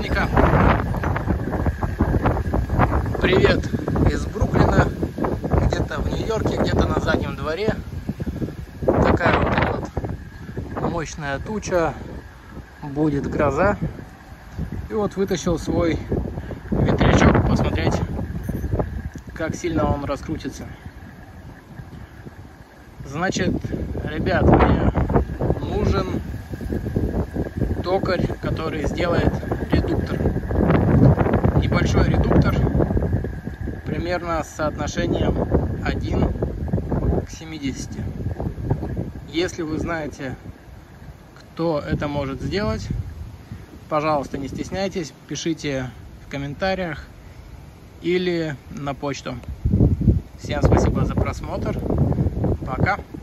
техника. Привет из Бруклина, где-то в Нью-Йорке, где-то на заднем дворе. Такая вот идет мощная туча, будет гроза. И вот вытащил свой ветрячок посмотреть, как сильно он раскрутится. Значит, ребят, мне нужен токарь, который сделает редуктор. Небольшой редуктор, примерно с соотношением 1 к 70. Если вы знаете, кто это может сделать, пожалуйста, не стесняйтесь, пишите в комментариях или на почту. Всем спасибо за просмотр. Пока.